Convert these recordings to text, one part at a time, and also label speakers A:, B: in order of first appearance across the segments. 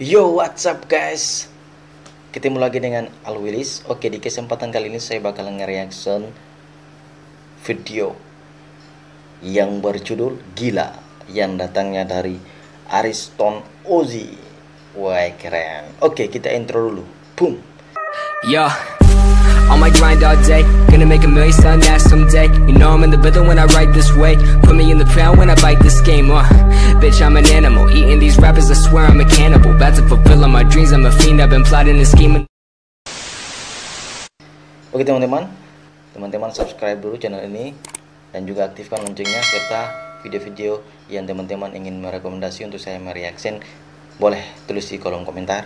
A: Yo, what's up guys? Ketemu lagi dengan Alwilis. Oke, di kesempatan kali ini saya bakalan nge-reaction video yang berjudul Gila, yang datangnya dari Ariston Ozi. Wah, keren. Oke, kita intro dulu. Boom.
B: Yo, on my grind all day, gonna make a million son that someday. You know I'm in the rhythm when I write this way. Put me in the pound when I bite this game. Bitch, I'm an animal, eating these rappers, I swear I'm a cannibal. About to fulfill all my dreams, I'm a fiend, I've been plotting and scheming.
A: Oke teman-teman subscribe dulu channel ini dan juga aktifkan loncengnya, serta video-video yang teman-teman ingin merekomendasi untuk saya mereaction, boleh tulis di kolom komentar.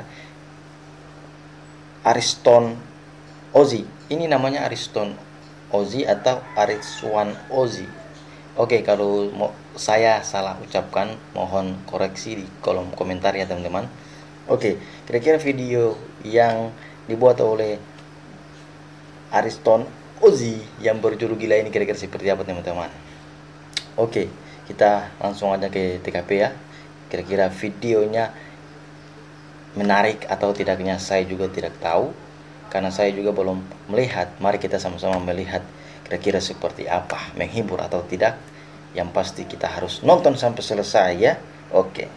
A: Ariston Ozi, ini namanya Ariston Ozi atau Ariswan Ozi. Oke, kalau saya salah ucapkan mohon koreksi di kolom komentar ya teman-teman. Oke, kira-kira video yang dibuat oleh Ariston Ozi yang berjudul Gila ini kira-kira seperti apa teman-teman? Oke, kita langsung aja ke TKP ya. Kira-kira videonya menarik atau tidaknya saya juga tidak tahu, karena saya juga belum melihat. Mari kita sama-sama melihat kira-kira seperti apa, menghibur atau tidak. Yang pasti kita harus nonton sampai selesai ya. Oke.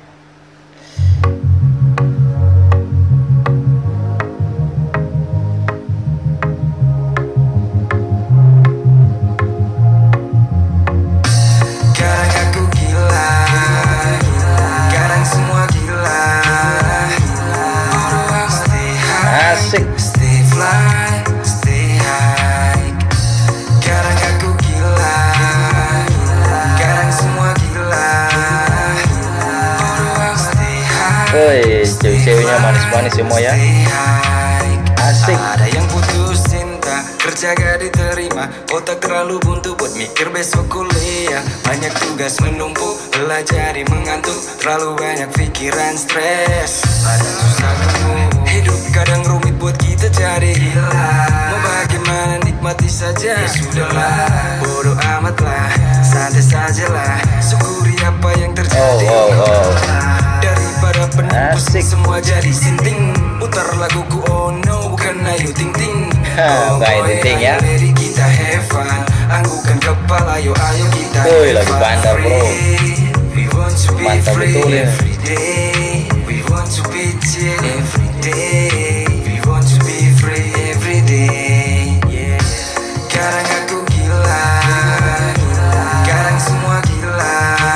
A: Asik.
C: Stay fly, stay high. Kadang aku gila, kadang semua gila. Stay high.
A: Woi, cewek-ceweknya manis-manis semua ya. Asik.
C: Ada yang putus cinta, kerja gak diterima, otak terlalu buntu buat mikir besok kuliah. Banyak tugas menumpuk, lelah jadi mengantuk, terlalu banyak pikiran stres. Ada susah ketemu, hidup kadang rumit buat kita jadi gila. Mau bagaimana nikmati saja, ya sudahlah, bodoh amat lah, santai sajalah, syukuri apa yang terjadi. Daripada penuh pusing semua jadi sinting, putar laguku oh no, bukan Ayu Ting Ting.
A: Nggak Ayu Ting Ting ya.
C: Jadi kita have fun, anggukan kepala, ayo kita have fun.
A: Lagu bandar bro.
C: We want to be
A: Mantap
C: free
A: betul ya.
C: every day. We want to be chill every day. We want to be free every day. Yeah. Kadang aku gila, kadang semua gila.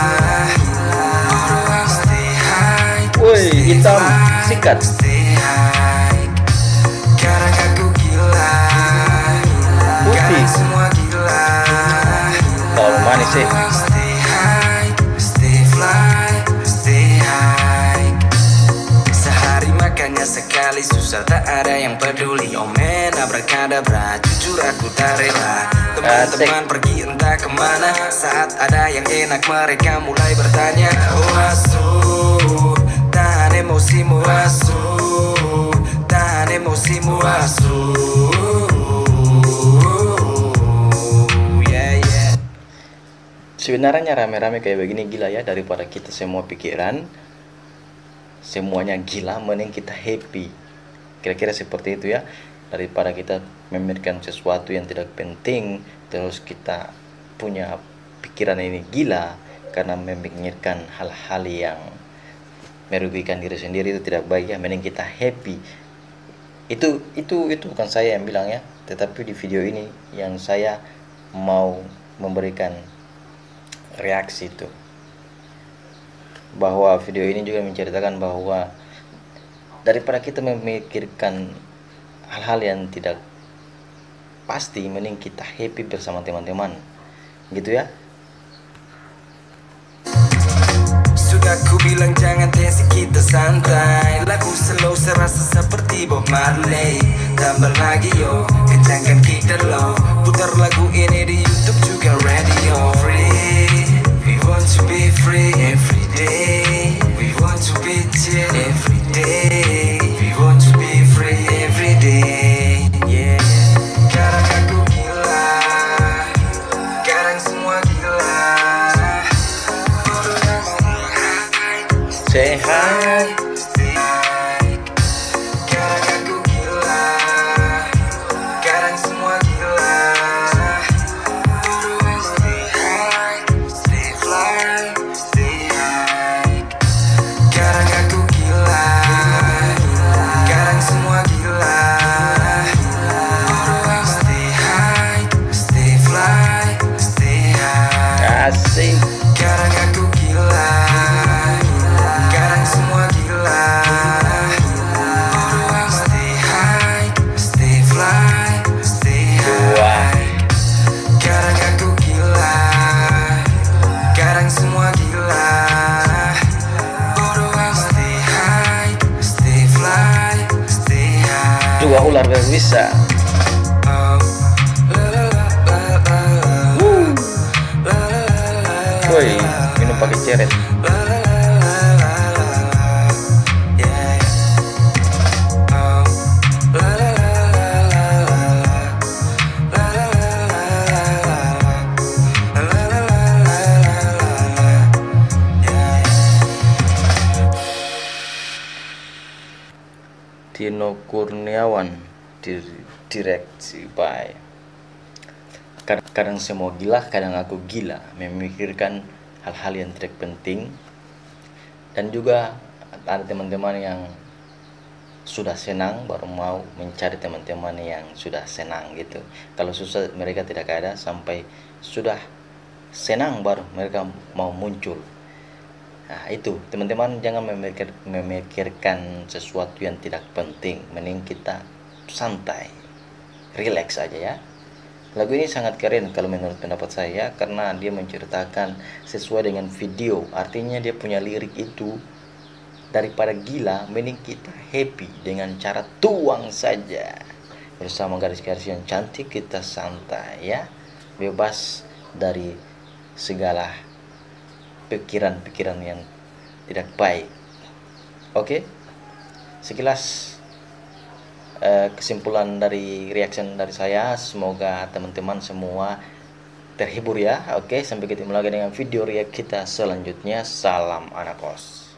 C: Stay high,
A: Woi, hitam sikat.
C: stay high. Kadang aku gila, kadang semua gila.
A: Terlalu manis sih.
C: Stay high, stay fly, stay high. Sehari makannya sekali, susah tak ada yang peduli. Omen abrakadabra, jujur aku tak rela. Teman-teman pergi entah kemana, saat ada yang enak mereka mulai bertanya. Oh asu, tahan emosimu asu, tahan emosimu asu.
A: Sebenarnya rame-rame kayak begini gila ya, daripada kita semua pikiran semuanya gila, mending kita happy. Kira-kira seperti itu ya, daripada kita memikirkan sesuatu yang tidak penting terus kita punya pikiran ini gila karena memikirkan hal-hal yang merugikan diri sendiri, itu tidak baik ya. Mending kita happy. Itu bukan saya yang bilang ya, tetapi di video ini yang saya mau memberikan reaksi itu, bahwa video ini juga menceritakan bahwa daripada kita memikirkan hal-hal yang tidak pasti, mending kita happy bersama teman-teman gitu ya.
C: Sudah ku bilang jangan tensi, kita santai. Lagu slow serasa seperti Bob Marley. Tambah lagi yo, kencangkan kita low. Putar lagu ini di YouTube juga radio. Free, we want to be free every day. We want to be chill every day. We want to be free every day. Yeah. Kadang aku gila, kadang semua gila.
A: Sehat.
C: Stay
A: Dua ular berbisa. Woi, minum pakai ceret. Tino Kurniawan, direksi by. Kadang semua gila, kadang aku gila memikirkan hal-hal yang tidak penting. Dan juga ada teman-teman yang sudah senang baru mau mencari teman-teman yang sudah senang gitu. Kalau susah mereka tidak ada, sampai sudah senang baru mereka mau muncul. Nah itu teman-teman, jangan memikirkan sesuatu yang tidak penting. Mending kita santai, relax aja ya. Lagu ini sangat keren kalau menurut pendapat saya, karena dia menceritakan sesuai dengan video. Artinya dia punya lirik itu, daripada gila mending kita happy dengan cara tuang saja. Bersama garis-garis yang cantik kita santai ya, bebas dari segala pikiran-pikiran yang tidak baik. Oke, sekilas kesimpulan dari reaction dari saya. Semoga teman-teman semua terhibur ya. Oke, sampai ketemu lagi dengan video react kita selanjutnya. Salam anak kos.